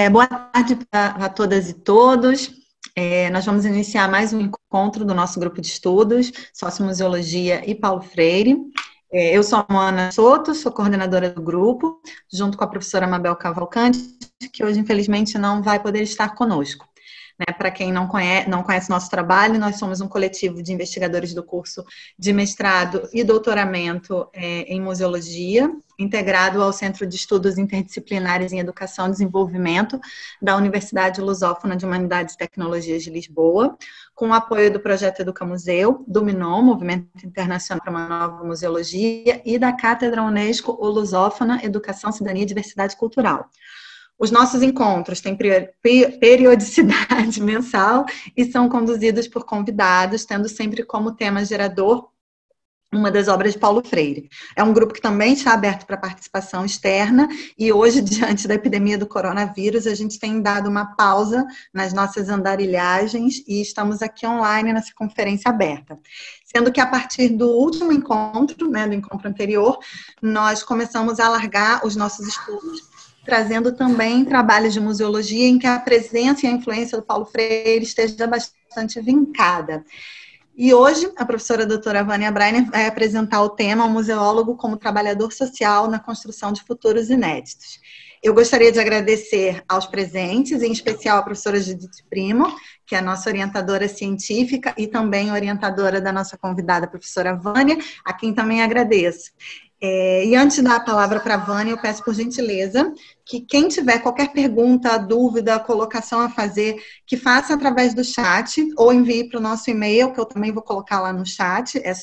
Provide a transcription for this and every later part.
Boa tarde a todas e todos. Nós vamos iniciar mais um encontro do nosso grupo de estudos, Sociomuseologia e Paulo Freire. Eu sou a Moana Soto, sou coordenadora do grupo, junto com a professora Mabel Cavalcante, que hoje, infelizmente, não vai poder estar conosco. Para quem não conhece nosso trabalho, nós somos um coletivo de investigadores do curso de mestrado e doutoramento em museologia, integrado ao Centro de Estudos Interdisciplinares em Educação e Desenvolvimento da Universidade Lusófona de Humanidades e Tecnologias de Lisboa, com o apoio do projeto Educamuseu, do MINOM, Movimento Internacional para uma Nova Museologia, e da Cátedra Unesco Lusófona, Educação, Cidadania e Diversidade Cultural. Os nossos encontros têm periodicidade mensal e são conduzidos por convidados, tendo sempre como tema gerador uma das obras de Paulo Freire. É um grupo que também está aberto para participação externa e hoje, diante da epidemia do coronavírus, a gente tem dado uma pausa nas nossas andarilhagens e estamos aqui online nessa conferência aberta. Sendo que a partir do último encontro, do encontro anterior, nós começamos a alargar os nossos estudos, trazendo também trabalhos de museologia em que a presença e a influência do Paulo Freire esteja bastante vincada. E hoje, a professora doutora Vânia Breiner vai apresentar o tema O Museólogo como Trabalhador Social na Construção de Futuros Inéditos. Eu gostaria de agradecer aos presentes, em especial a professora Judith Primo, que é a nossa orientadora científica e também orientadora da nossa convidada, a professora Vânia, a quem também agradeço. E antes de dar a palavra para a Vânia, eu peço por gentileza que quem tiver qualquer pergunta, dúvida, colocação a fazer, que faça através do chat ou envie para o nosso e-mail, que eu também vou colocar lá no chat, é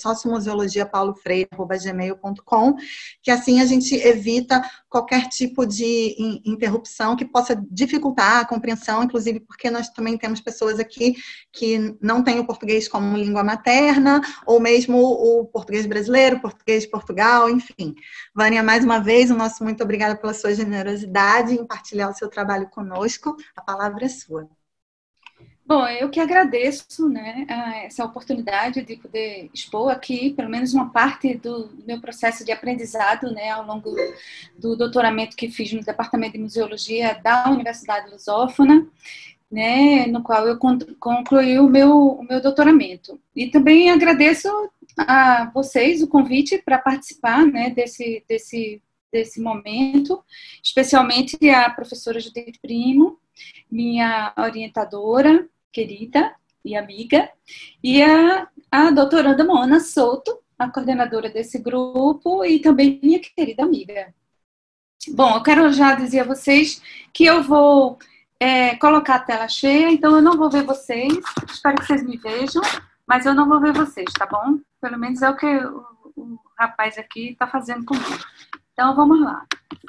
sociomuseologiapaulofreire@gmail.com, que assim a gente evita qualquer tipo de interrupção que possa dificultar a compreensão, inclusive porque nós também temos pessoas aqui que não têm o português como língua materna, ou mesmo o português brasileiro, português de Portugal, enfim. Vânia, mais uma vez, o nosso muito obrigada pela sua generosidade em partilhar o seu trabalho conosco. A palavra é sua. Bom, eu que agradeço, essa oportunidade de poder expor aqui, pelo menos uma parte do meu processo de aprendizado, ao longo do doutoramento que fiz no Departamento de Museologia da Universidade Lusófona, no qual eu concluí o meu doutoramento. E também agradeço a vocês o convite para participar, desse momento, especialmente a professora Judith Primo, minha orientadora querida e amiga, e a doutoranda Moana Soto, a coordenadora desse grupo, e também minha querida amiga. Bom, eu quero já dizer a vocês que eu vou colocar a tela cheia, então eu não vou ver vocês, espero que vocês me vejam, mas eu não vou ver vocês, tá bom? Pelo menos é o que o rapaz aqui está fazendo comigo. Então, vamos lá.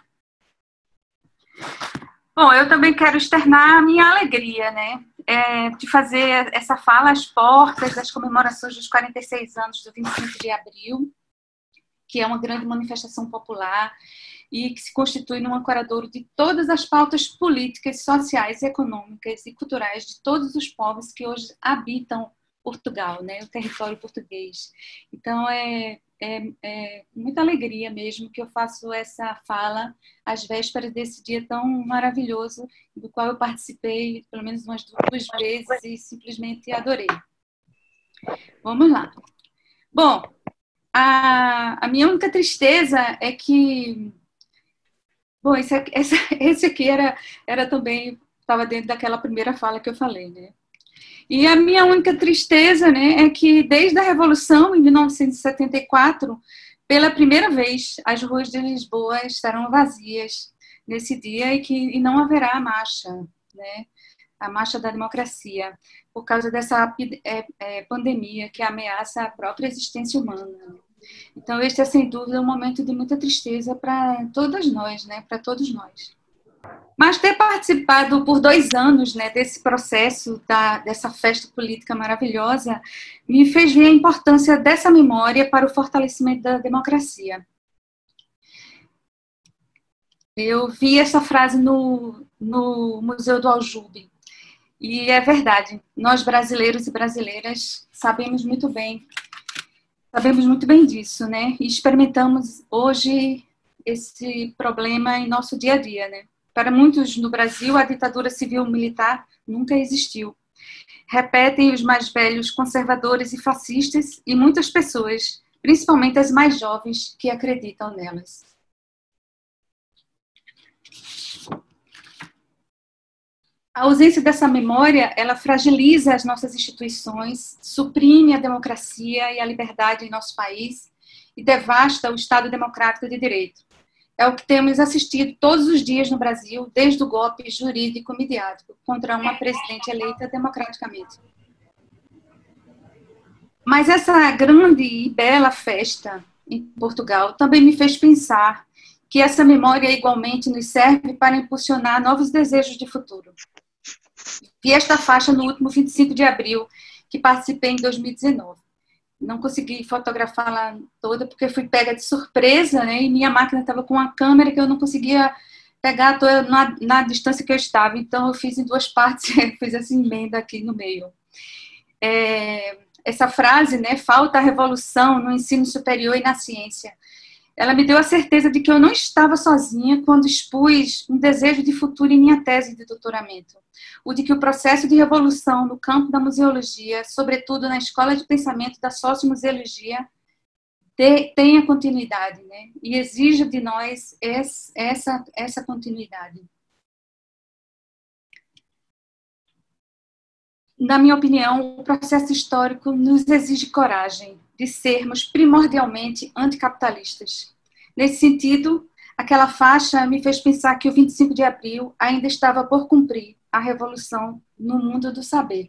Bom, eu também quero externar a minha alegria, de fazer essa fala às portas das comemorações dos 46 anos do 25 de abril, que é uma grande manifestação popular e que se constitui num ancoradouro de todas as pautas políticas, sociais, econômicas e culturais de todos os povos que hoje habitam Portugal, o território português. Então, é muita alegria mesmo que eu faço essa fala às vésperas desse dia tão maravilhoso, do qual eu participei pelo menos umas 2 vezes e simplesmente adorei. Vamos lá. Bom, a minha única tristeza é que... Bom, esse aqui era também... Estava dentro daquela primeira fala que eu falei, E a minha única tristeza, é que desde a Revolução, em 1974, pela primeira vez, as ruas de Lisboa estarão vazias nesse dia e não haverá a marcha, a marcha da democracia, por causa dessa pandemia que ameaça a própria existência humana. Então, este é, sem dúvida, um momento de muita tristeza para todas nós, para todos nós. Mas ter participado por 2 anos desse processo, dessa festa política maravilhosa, me fez ver a importância dessa memória para o fortalecimento da democracia. Eu vi essa frase no Museu do Aljube, e é verdade, nós brasileiros e brasileiras sabemos muito bem disso, e experimentamos hoje esse problema em nosso dia a dia, Para muitos no Brasil, a ditadura civil-militar nunca existiu. Repetem os mais velhos conservadores e fascistas e muitas pessoas, principalmente as mais jovens, que acreditam nelas. A ausência dessa memória, ela fragiliza as nossas instituições, suprime a democracia e a liberdade em nosso país e devasta o Estado democrático de direito. É o que temos assistido todos os dias no Brasil, desde o golpe jurídico-midiático contra uma presidente eleita democraticamente. Mas essa grande e bela festa em Portugal também me fez pensar que essa memória igualmente nos serve para impulsionar novos desejos de futuro. Vi esta faixa no último 25 de abril, que participei em 2019. Não consegui fotografá-la toda, porque fui pega de surpresa, né? E minha máquina estava com uma câmera que eu não conseguia pegar toda na distância que eu estava. Então, eu fiz em duas partes, fiz essa emenda aqui no meio. Essa frase, né? Falta a revolução no ensino superior e na ciência. Ela me deu a certeza de que eu não estava sozinha quando expus um desejo de futuro em minha tese de doutoramento. O de que o processo de revolução no campo da museologia, sobretudo na escola de pensamento da sociomuseologia, tenha continuidade, né? E exija de nós essa continuidade. Na minha opinião, o processo histórico nos exige coragem de sermos primordialmente anticapitalistas. Nesse sentido, aquela faixa me fez pensar que o 25 de abril ainda estava por cumprir a revolução no mundo do saber.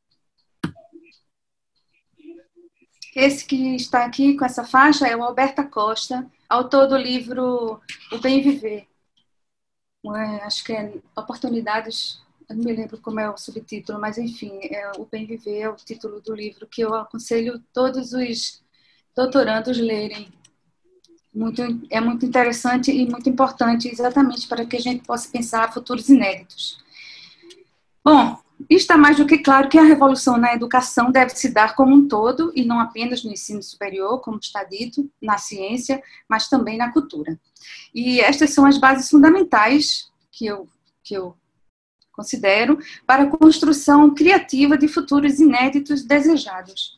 Esse que está aqui com essa faixa é o Alberto Costa, autor do livro O Bem Viver. Acho que é Oportunidades... Eu não me lembro como é o subtítulo, mas enfim, O Bem Viver é o título do livro que eu aconselho todos os doutorandos lerem. É muito interessante e muito importante, exatamente para que a gente possa pensar futuros inéditos. Bom, está mais do que claro que a revolução na educação deve se dar como um todo, e não apenas no ensino superior, como está dito, na ciência, mas também na cultura. E estas são as bases fundamentais que eu considero, para a construção criativa de futuros inéditos desejados.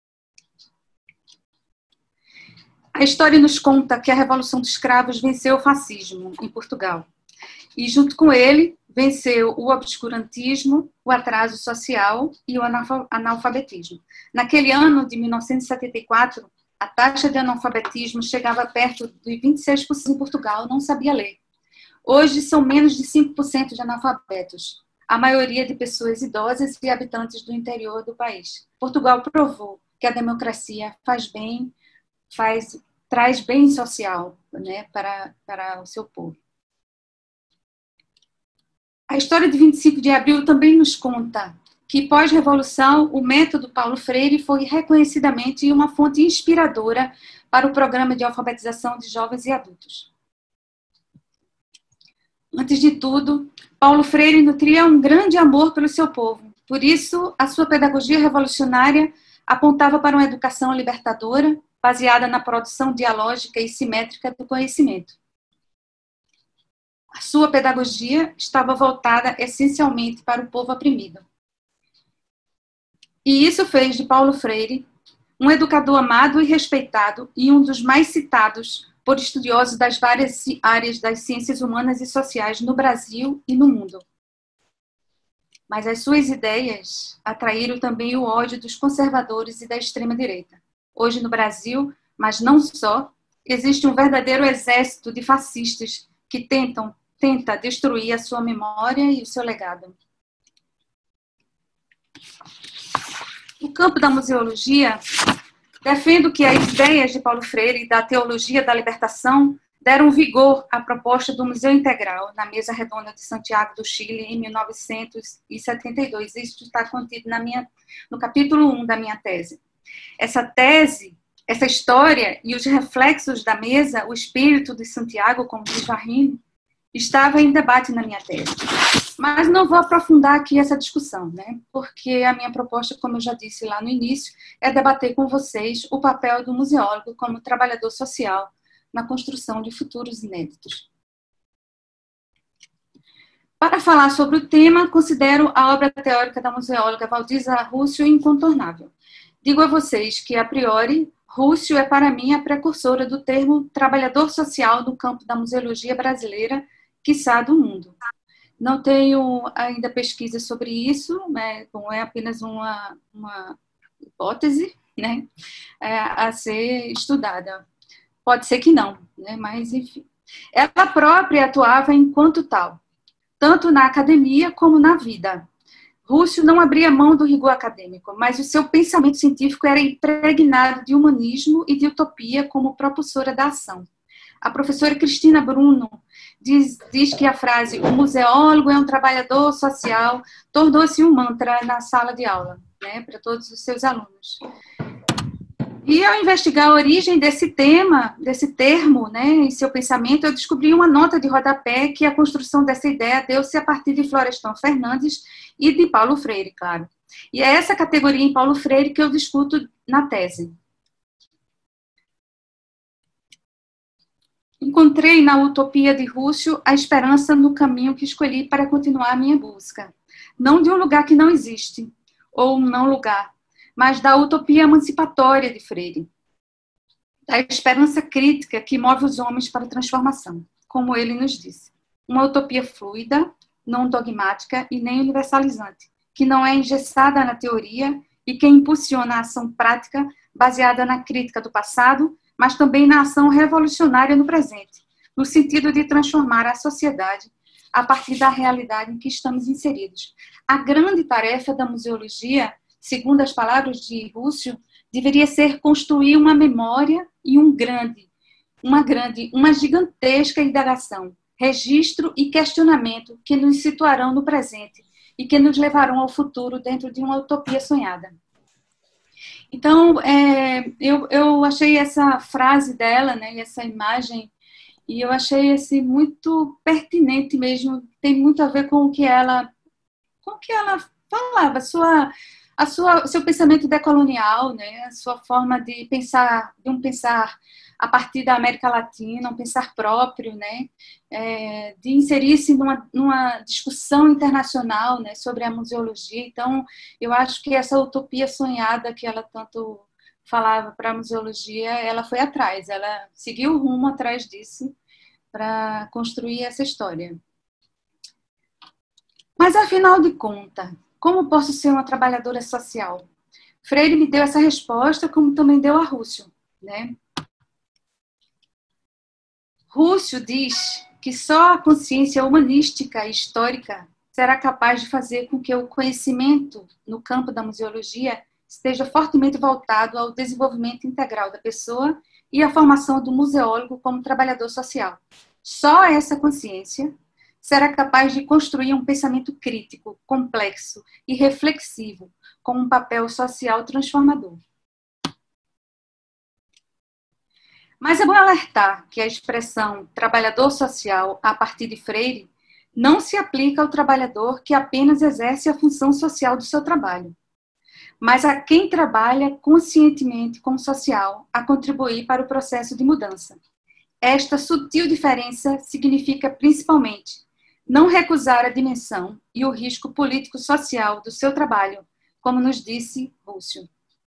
A história nos conta que a Revolução dos Cravos venceu o fascismo em Portugal. E, junto com ele, venceu o obscurantismo, o atraso social e o analfabetismo. Naquele ano de 1974, a taxa de analfabetismo chegava perto de 26% em Portugal, não sabia ler. Hoje são menos de 5% de analfabetos, a maioria de pessoas idosas e habitantes do interior do país. Portugal provou que a democracia traz bem social, né, para o seu povo. A história de 25 de abril também nos conta que, pós-revolução, o método Paulo Freire foi reconhecidamente uma fonte inspiradora para o programa de alfabetização de jovens e adultos. Antes de tudo, Paulo Freire nutria um grande amor pelo seu povo. Por isso, a sua pedagogia revolucionária apontava para uma educação libertadora, baseada na produção dialógica e simétrica do conhecimento. A sua pedagogia estava voltada essencialmente para o povo oprimido. E isso fez de Paulo Freire um educador amado e respeitado e um dos mais citados por estudiosos das várias áreas das ciências humanas e sociais no Brasil e no mundo. Mas as suas ideias atraíram também o ódio dos conservadores e da extrema-direita. Hoje no Brasil, mas não só, existe um verdadeiro exército de fascistas que tenta destruir a sua memória e o seu legado. No campo da museologia, defendo que as ideias de Paulo Freire e da teologia da libertação deram vigor à proposta do Museu Integral na Mesa Redonda de Santiago do Chile em 1972. Isso está contido no capítulo 1 da minha tese. Essa tese, essa história e os reflexos da mesa, o espírito de Santiago, como diz Varrini, estava em debate na minha tese. Mas não vou aprofundar aqui essa discussão, né? Porque a minha proposta, como eu já disse lá no início, é debater com vocês o papel do museólogo como trabalhador social na construção de futuros inéditos. Para falar sobre o tema, considero a obra teórica da museóloga Valdiza Russio incontornável. Digo a vocês que, a priori, Russio é para mim a precursora do termo trabalhador social no campo da museologia brasileira, quiçá do mundo. Não tenho ainda pesquisa sobre isso, né? Bom, é apenas uma hipótese, né? A ser estudada. Pode ser que não, né? Mas enfim. Ela própria atuava enquanto tal, tanto na academia como na vida. Russio não abria mão do rigor acadêmico, mas o seu pensamento científico era impregnado de humanismo e de utopia como propulsora da ação. A professora Cristina Bruno diz que a frase "o museólogo é um trabalhador social" tornou-se um mantra na sala de aula, né, para todos os seus alunos. E ao investigar a origem desse termo, né, em seu pensamento, eu descobri uma nota de rodapé que a construção dessa ideia deu-se a partir de Florestan Fernandes e de Paulo Freire, claro. E é essa categoria em Paulo Freire que eu discuto na tese. Encontrei na utopia de Russio a esperança no caminho que escolhi para continuar a minha busca. Não de um lugar que não existe, ou um não lugar, mas da utopia emancipatória de Freire, da esperança crítica que move os homens para a transformação, como ele nos disse. Uma utopia fluida, não dogmática e nem universalizante, que não é engessada na teoria e que impulsiona a ação prática baseada na crítica do passado, mas também na ação revolucionária no presente, no sentido de transformar a sociedade a partir da realidade em que estamos inseridos. A grande tarefa da museologia, segundo as palavras de Russio, deveria ser construir uma memória e uma gigantesca indagação, registro e questionamento que nos situarão no presente e que nos levarão ao futuro dentro de uma utopia sonhada. Então, eu achei essa frase dela, né, essa imagem, e eu achei assim, muito pertinente mesmo, tem muito a ver com o que ela falava, seu pensamento decolonial, né, a sua forma de pensar a partir da América Latina, um pensar próprio, né, de inserir-se numa discussão internacional, né, sobre a museologia. Então, eu acho que essa utopia sonhada que ela tanto falava para a museologia, ela foi atrás, ela seguiu o rumo atrás disso para construir essa história. Mas, afinal de contas, como posso ser uma trabalhadora social? Freire me deu essa resposta, como também deu a Russio, né? Russio diz que só a consciência humanística e histórica será capaz de fazer com que o conhecimento no campo da museologia esteja fortemente voltado ao desenvolvimento integral da pessoa e à formação do museólogo como trabalhador social. Só essa consciência será capaz de construir um pensamento crítico, complexo e reflexivo, com um papel social transformador. Mas é bom alertar que a expressão trabalhador social, a partir de Freire, não se aplica ao trabalhador que apenas exerce a função social do seu trabalho, mas a quem trabalha conscientemente como social a contribuir para o processo de mudança. Esta sutil diferença significa, principalmente, não recusar a dimensão e o risco político-social do seu trabalho, como nos disse Russio.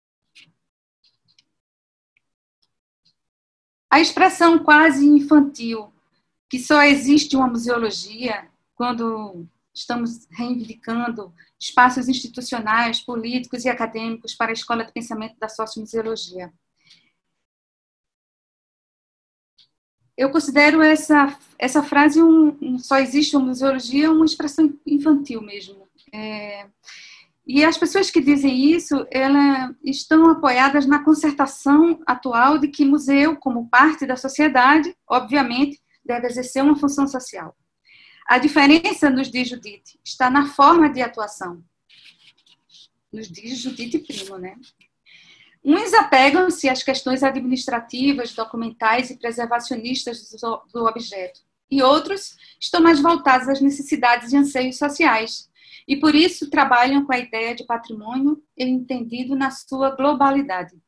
A expressão quase infantil, que só existe uma museologia, quando estamos reivindicando espaços institucionais, políticos e acadêmicos para a escola de pensamento da sociomuseologia. Eu considero essa frase, só existe uma museologia, uma expressão infantil mesmo. E as pessoas que dizem isso, elas estão apoiadas na concertação atual de que museu, como parte da sociedade, obviamente, deve exercer uma função social. A diferença, nos diz Judith, está na forma de atuação. Nos diz Judith Primo, né? Uns apegam-se às questões administrativas, documentais e preservacionistas do objeto, e outros estão mais voltados às necessidades e anseios sociais, e por isso trabalham com a ideia de patrimônio entendido na sua globalidade.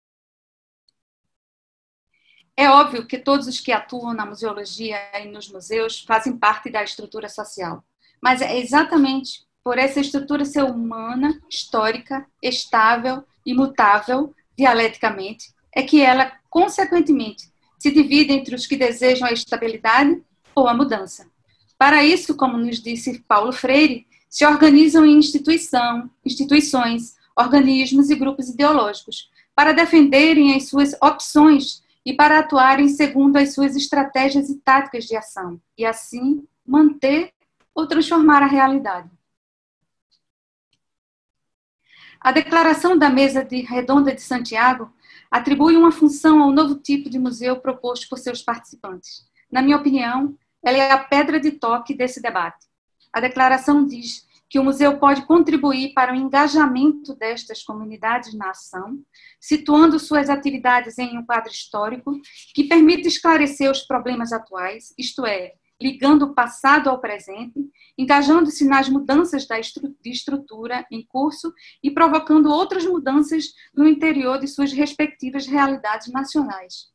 É óbvio que todos os que atuam na museologia e nos museus fazem parte da estrutura social, Mas é exatamente por essa estrutura ser humana, histórica, estável, imutável, dialeticamente, é que ela, consequentemente, se divide entre os que desejam a estabilidade ou a mudança. Para isso, como nos disse Paulo Freire, se organizam em instituições, organismos e grupos ideológicos, para defenderem as suas opções e para atuarem segundo as suas estratégias e táticas de ação, e assim manter ou transformar a realidade. A Declaração da Mesa Redonda de Santiago atribui uma função ao novo tipo de museu proposto por seus participantes. Na minha opinião, ela é a pedra de toque desse debate. A declaração diz que o museu pode contribuir para o engajamento destas comunidades na ação, situando suas atividades em um quadro histórico que permite esclarecer os problemas atuais, isto é, ligando o passado ao presente, engajando-se nas mudanças de estrutura em curso e provocando outras mudanças no interior de suas respectivas realidades nacionais.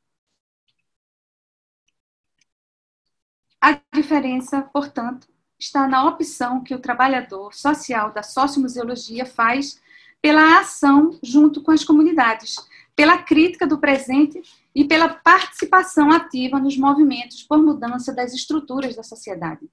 A diferença, portanto, está na opção que o trabalhador social da sociomuseologia faz pela ação junto com as comunidades, pela crítica do presente e pela participação ativa nos movimentos por mudança das estruturas da sociedade.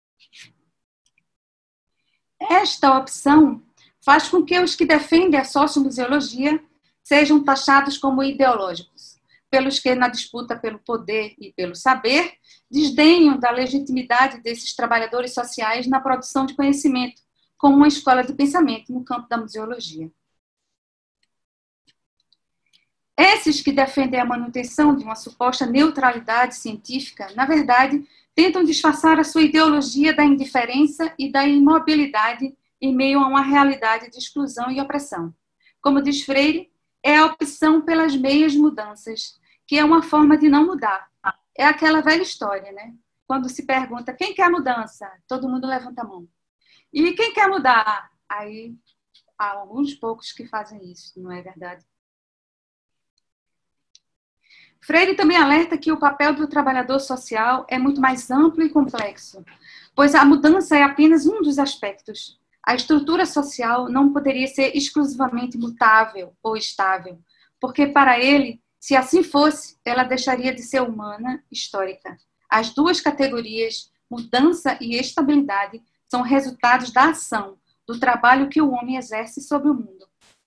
Esta opção faz com que os que defendem a sociomuseologia sejam taxados como ideológicos, pelos que, na disputa pelo poder e pelo saber, desdenham da legitimidade desses trabalhadores sociais na produção de conhecimento, como uma escola de pensamento no campo da museologia. Esses que defendem a manutenção de uma suposta neutralidade científica, na verdade, tentam disfarçar a sua ideologia da indiferença e da imobilidade em meio a uma realidade de exclusão e opressão. Como diz Freire, é a opção pelas meias mudanças, que é uma forma de não mudar. É aquela velha história, né? Quando se pergunta quem quer mudança, todo mundo levanta a mão. E quem quer mudar? Aí há alguns poucos que fazem isso, não é verdade? Freire também alerta que o papel do trabalhador social é muito mais amplo e complexo, pois a mudança é apenas um dos aspectos. A estrutura social não poderia ser exclusivamente mutável ou estável, porque para ele, se assim fosse, ela deixaria de ser humana, histórica. As duas categorias, mudança e estabilidade, são resultados da ação, do trabalho que o homem exerce sobre o mundo.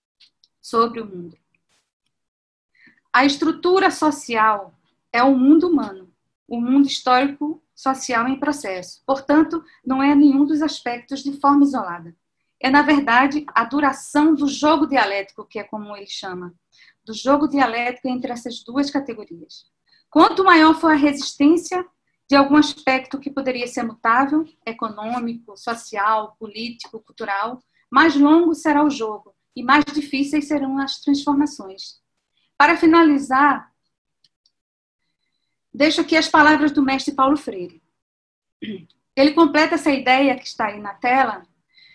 A estrutura social é o mundo humano, o mundo histórico-social em processo. Portanto, não é nenhum dos aspectos de forma isolada. É, na verdade, a duração do jogo dialético, que é como ele chama, do jogo dialético entre essas duas categorias. Quanto maior for a resistência de algum aspecto que poderia ser mutável, econômico, social, político, cultural, mais longo será o jogo e mais difíceis serão as transformações. Para finalizar, deixo aqui as palavras do mestre Paulo Freire. Ele completa essa ideia que está aí na tela,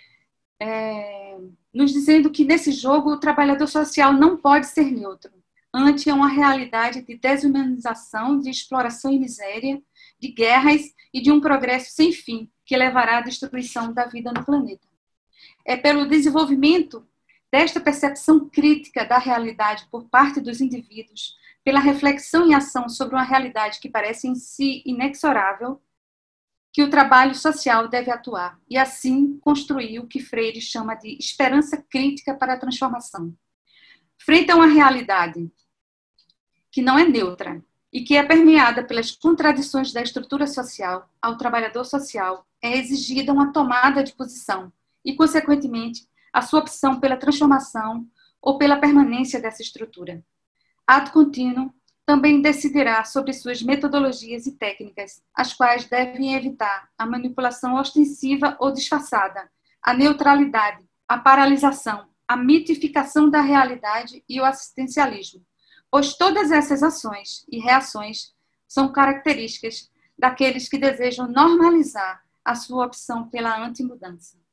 nos dizendo que nesse jogo o trabalhador social não pode ser neutro, ante uma realidade de desumanização, de exploração e miséria, de guerras e de um progresso sem fim que levará à destruição da vida no planeta. É pelo desenvolvimento desta percepção crítica da realidade por parte dos indivíduos, pela reflexão e ação sobre uma realidade que parece em si inexorável, que o trabalho social deve atuar e, assim, construir o que Freire chama de esperança crítica para a transformação. Frente a uma realidade que não é neutra e que é permeada pelas contradições da estrutura social, ao trabalhador social é exigida uma tomada de posição e, consequentemente, a sua opção pela transformação ou pela permanência dessa estrutura. Ato contínuo também decidirá sobre suas metodologias e técnicas, as quais devem evitar a manipulação ostensiva ou disfarçada, a neutralidade, a paralisação, a mitificação da realidade e o assistencialismo, pois todas essas ações e reações são características daqueles que desejam normalizar a sua opção pela antimudança.